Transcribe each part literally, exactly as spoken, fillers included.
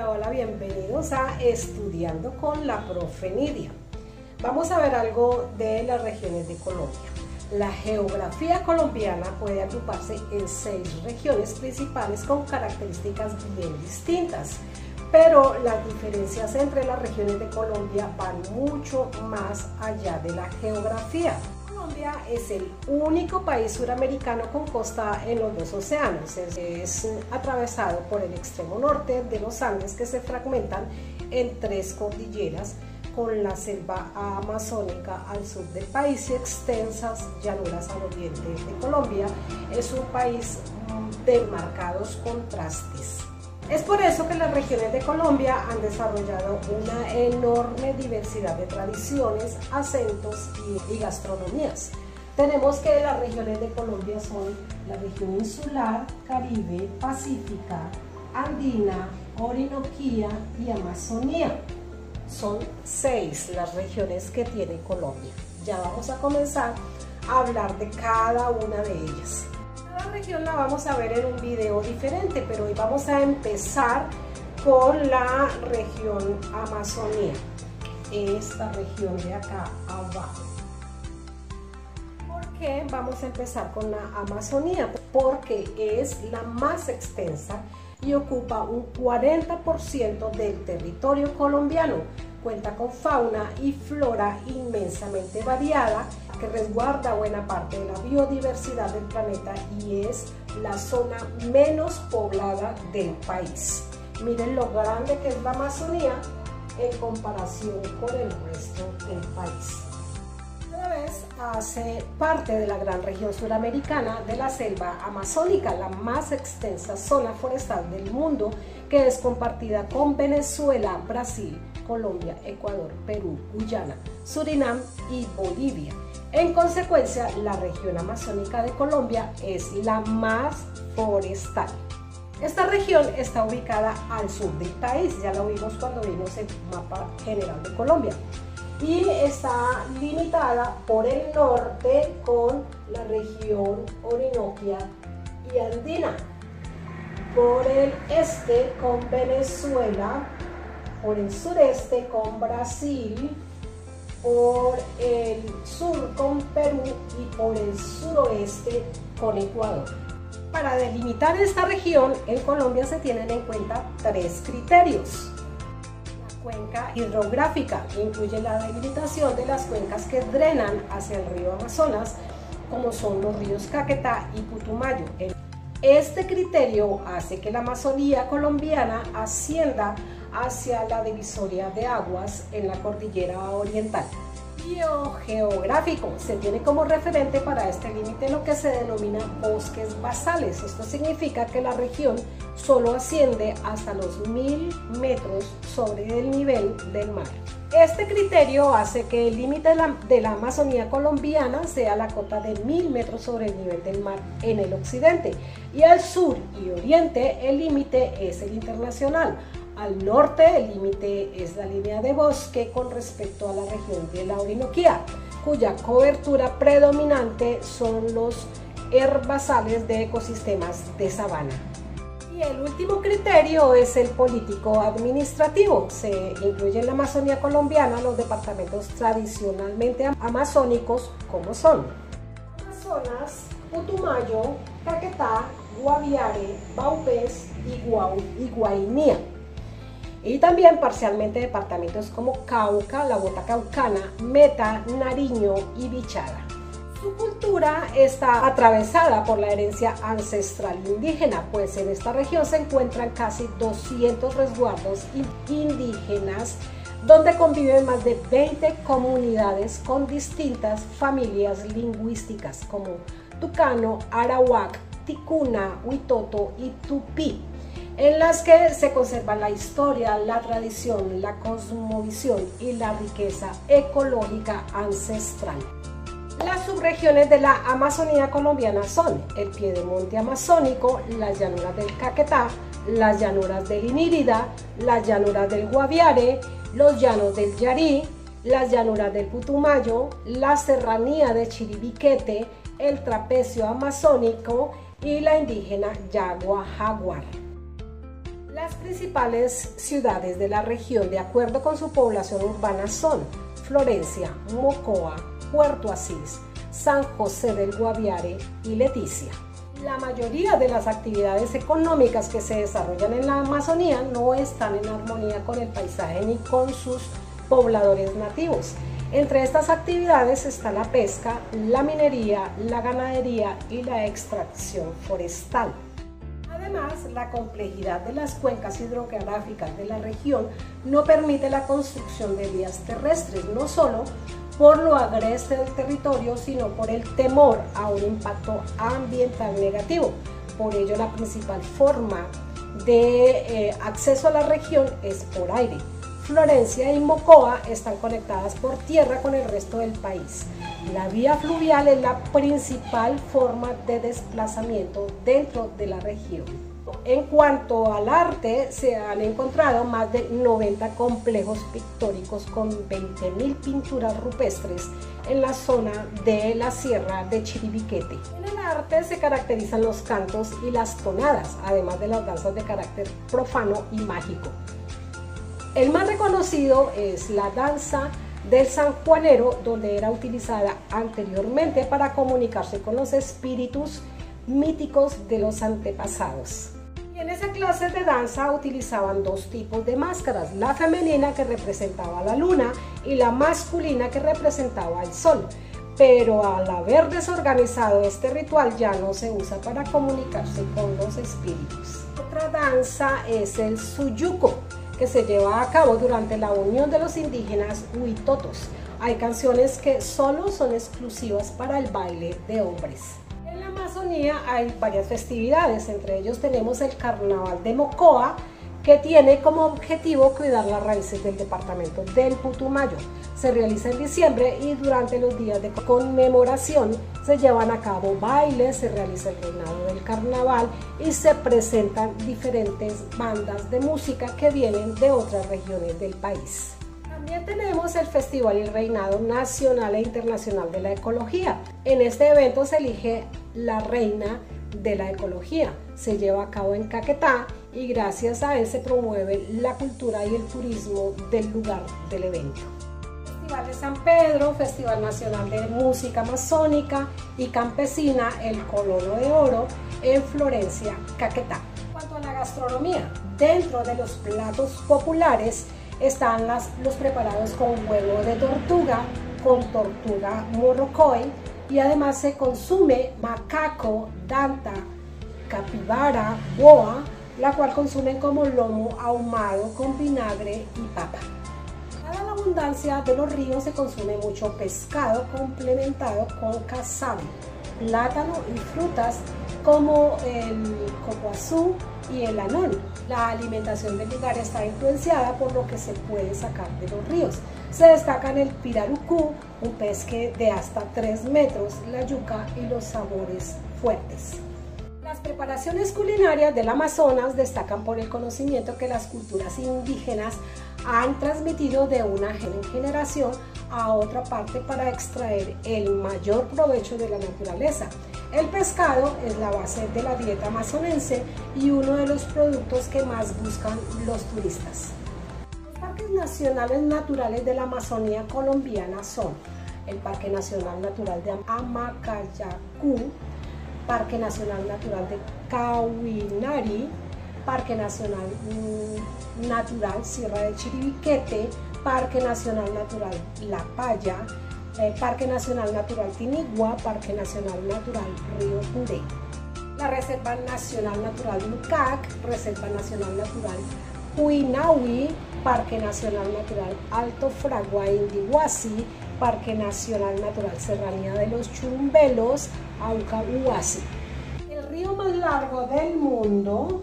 Hola, hola, bienvenidos a Estudiando con la Profe Nidia. Vamos a ver algo de las regiones de Colombia. La geografía colombiana puede agruparse en seis regiones principales con características bien distintas, pero las diferencias entre las regiones de Colombia van mucho más allá de la geografía. Colombia es el único país suramericano con costa en los dos océanos. Es, es atravesado por el extremo norte de los Andes, que se fragmentan en tres cordilleras, con la selva amazónica al sur del país y extensas llanuras al oriente de Colombia. Es un país de marcados contrastes. Es por eso que las regiones de Colombia han desarrollado una enorme diversidad de tradiciones, acentos y, y gastronomías. Tenemos que las regiones de Colombia son la región insular, Caribe, Pacífica, Andina, Orinoquía y Amazonía. Son seis las regiones que tiene Colombia. Ya vamos a comenzar a hablar de cada una de ellas. Cada región la vamos a ver en un video diferente, pero hoy vamos a empezar con la región Amazonía, esta región de acá abajo. ¿Por qué vamos a empezar con la Amazonía? Porque es la más extensa y ocupa un cuarenta por ciento del territorio colombiano. Cuenta con fauna y flora inmensamente variada que resguarda buena parte de la biodiversidad del planeta y es la zona menos poblada del país. Miren lo grande que es la Amazonía en comparación con el resto del país. Cada vez hace parte de la gran región suramericana de la selva amazónica, la más extensa zona forestal del mundo, que es compartida con Venezuela, Brasil, Colombia, Ecuador, Perú, Guyana, Surinam y Bolivia. En consecuencia, la región amazónica de Colombia es la más forestal. Esta región está ubicada al sur del país, ya lo vimos cuando vimos el mapa general de Colombia, y está limitada por el norte con la región Orinoquia y Andina, por el este con Venezuela, por el sureste con Brasil, por el sur con Perú y por el suroeste con Ecuador. Para delimitar esta región en Colombia se tienen en cuenta tres criterios. La cuenca hidrográfica incluye la delimitación de las cuencas que drenan hacia el río Amazonas, como son los ríos Caquetá y Putumayo. Este criterio hace que la Amazonía colombiana ascienda hacia la divisoria de aguas en la cordillera oriental. Biogeográfico, se tiene como referente para este límite lo que se denomina bosques basales. Esto significa que la región solo asciende hasta los mil metros sobre el nivel del mar. Este criterio hace que el límite de la, de la Amazonía colombiana sea la cota de mil metros sobre el nivel del mar en el occidente, y al sur y oriente el límite es el internacional. Al norte el límite es la línea de bosque con respecto a la región de la Orinoquía, cuya cobertura predominante son los herbazales de ecosistemas de sabana. Y el último criterio es el político administrativo. Se incluye en la Amazonía colombiana los departamentos tradicionalmente amazónicos, como son Amazonas, Putumayo, Caquetá, Guaviare, Vaupés y, Guau, y Guainía. Y también parcialmente departamentos como Cauca, la Bota Caucana, Meta, Nariño y Bichada. Su cultura está atravesada por la herencia ancestral indígena, pues en esta región se encuentran casi doscientos resguardos indígenas donde conviven más de veinte comunidades con distintas familias lingüísticas como tucano, arawak, ticuna, huitoto y tupí, en las que se conserva la historia, la tradición, la cosmovisión y la riqueza ecológica ancestral. Las subregiones de la Amazonía colombiana son el piedemonte amazónico, las llanuras del Caquetá, las llanuras del Inírida, las llanuras del Guaviare, los llanos del Yarí, las llanuras del Putumayo, la serranía de Chiribiquete, el trapecio amazónico y la indígena Yagua Jaguar. Las principales ciudades de la región, de acuerdo con su población urbana, son Florencia, Mocoa, Puerto Asís, San José del Guaviare y Leticia. La mayoría de las actividades económicas que se desarrollan en la Amazonía no están en armonía con el paisaje ni con sus pobladores nativos. Entre estas actividades está la pesca, la minería, la ganadería y la extracción forestal. Además, la complejidad de las cuencas hidrográficas de la región no permite la construcción de vías terrestres, no solo por lo agreste del territorio, sino por el temor a un impacto ambiental negativo. Por ello, la principal forma de eh, acceso a la región es por aire. Florencia y Mocoa están conectadas por tierra con el resto del país. La vía fluvial es la principal forma de desplazamiento dentro de la región. En cuanto al arte, se han encontrado más de noventa complejos pictóricos con veinte mil pinturas rupestres en la zona de la Sierra de Chiribiquete. En el arte se caracterizan los cantos y las tonadas, además de las danzas de carácter profano y mágico. El más reconocido es la danza del sanjuanero, donde era utilizada anteriormente para comunicarse con los espíritus míticos de los antepasados. Y en esa clase de danza utilizaban dos tipos de máscaras, la femenina que representaba la luna y la masculina que representaba el sol. Pero al haber desorganizado este ritual ya no se usa para comunicarse con los espíritus. Otra danza es el suyuco, que se lleva a cabo durante la unión de los indígenas huitotos. Hay canciones que solo son exclusivas para el baile de hombres. En la Amazonía hay varias festividades, entre ellos tenemos el Carnaval de Mocoa, que tiene como objetivo cuidar las raíces del departamento del Putumayo. Se realiza en diciembre y durante los días de conmemoración se llevan a cabo bailes, se realiza el reinado del carnaval y se presentan diferentes bandas de música que vienen de otras regiones del país. También tenemos el Festival y el Reinado Nacional e Internacional de la Ecología. En este evento se elige la reina de la ecología. Se lleva a cabo en Caquetá y gracias a él se promueve la cultura y el turismo del lugar del evento. Festival de San Pedro, Festival Nacional de Música Amazónica y Campesina, el Colono de Oro, en Florencia, Caquetá. En cuanto a la gastronomía, dentro de los platos populares están las, los preparados con huevo de tortuga, con tortuga morrocoy, y además se consume macaco, danta, capibara, boa, la cual consumen como lomo ahumado con vinagre y papa. Dada la abundancia de los ríos se consume mucho pescado complementado con casabe, plátano y frutas como el cocoazú y el anón. La alimentación del lugar está influenciada por lo que se puede sacar de los ríos. Se destacan el pirarucú, un pez que de hasta tres metros, la yuca y los sabores fuertes. Las preparaciones culinarias del Amazonas destacan por el conocimiento que las culturas indígenas han transmitido de una generación a otra parte para extraer el mayor provecho de la naturaleza. El pescado es la base de la dieta amazonense y uno de los productos que más buscan los turistas. Los parques nacionales naturales de la Amazonía colombiana son el Parque Nacional Natural de Amacayacú, Parque Nacional Natural de Cauinari, Parque Nacional Natural Sierra de Chiribiquete, Parque Nacional Natural La Paya, eh, Parque Nacional Natural Tinigua, Parque Nacional Natural Río Puré. La Reserva Nacional Natural Lucac, Reserva Nacional Natural Huinahui, Parque Nacional Natural Alto Fragua Indihuasi, Parque Nacional Natural Serranía de los Churumbelos, Auca Huasi. El río más largo del mundo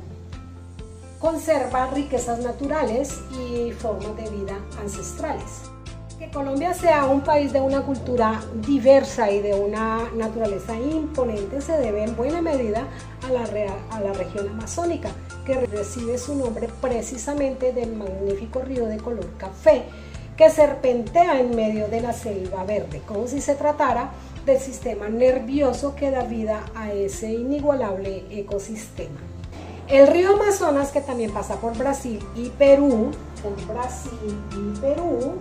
conserva riquezas naturales y formas de vida ancestrales. Que Colombia sea un país de una cultura diversa y de una naturaleza imponente se debe en buena medida a la, a la región amazónica, que recibe su nombre precisamente del magnífico río de color café que serpentea en medio de la selva verde, como si se tratara del sistema nervioso que da vida a ese inigualable ecosistema. El río Amazonas, que también pasa por Brasil y Perú, por Brasil y Perú,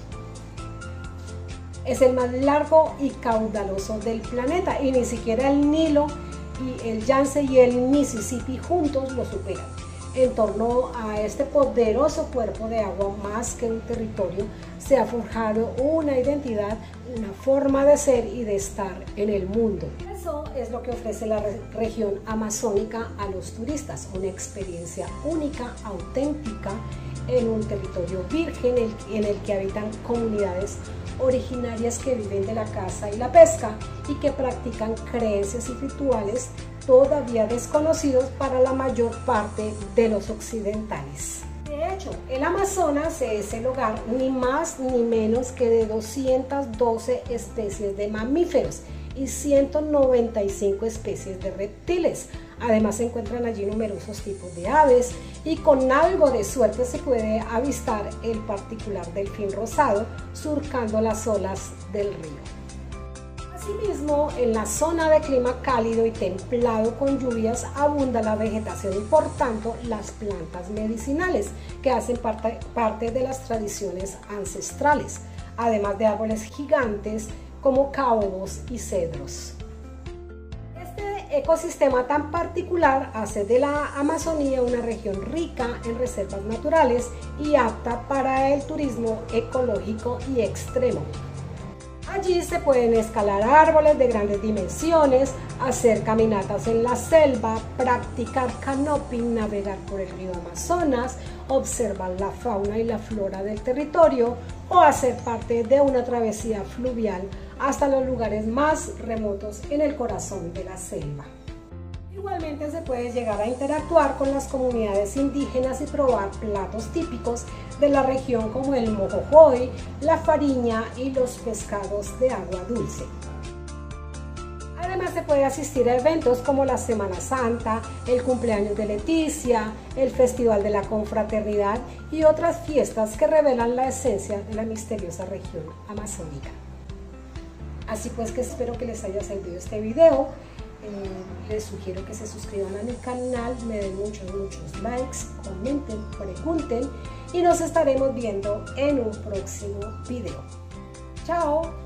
es el más largo y caudaloso del planeta, y ni siquiera el Nilo y el Yangtze y el Mississippi juntos lo superan. En torno a este poderoso cuerpo de agua, más que un territorio, se ha forjado una identidad, una forma de ser y de estar en el mundo. Eso es lo que ofrece la región amazónica a los turistas, una experiencia única, auténtica, en un territorio virgen en el que habitan comunidades originarias que viven de la caza y la pesca y que practican creencias y rituales todavía desconocidos para la mayor parte de los occidentales. De hecho, el Amazonas es el hogar ni más ni menos que de doscientas doce especies de mamíferos y ciento noventa y cinco especies de reptiles. Además se encuentran allí numerosos tipos de aves y con algo de suerte se puede avistar el particular delfín rosado surcando las olas del río. Asimismo, en la zona de clima cálido y templado con lluvias abunda la vegetación y por tanto las plantas medicinales que hacen parte, parte de las tradiciones ancestrales, además de árboles gigantes como caobos y cedros. Este ecosistema tan particular hace de la Amazonía una región rica en reservas naturales y apta para el turismo ecológico y extremo. Allí se pueden escalar árboles de grandes dimensiones, hacer caminatas en la selva, practicar canoping, navegar por el río Amazonas, observar la fauna y la flora del territorio o hacer parte de una travesía fluvial hasta los lugares más remotos en el corazón de la selva. Igualmente se puede llegar a interactuar con las comunidades indígenas y probar platos típicos de la región como el mojojoy, la fariña y los pescados de agua dulce. Además se puede asistir a eventos como la Semana Santa, el cumpleaños de Leticia, el Festival de la Confraternidad y otras fiestas que revelan la esencia de la misteriosa región amazónica. Así pues que espero que les haya servido este video. Eh, les sugiero que se suscriban a mi canal, me den muchos, muchos likes, comenten, pregunten y nos estaremos viendo en un próximo video. ¡Chao!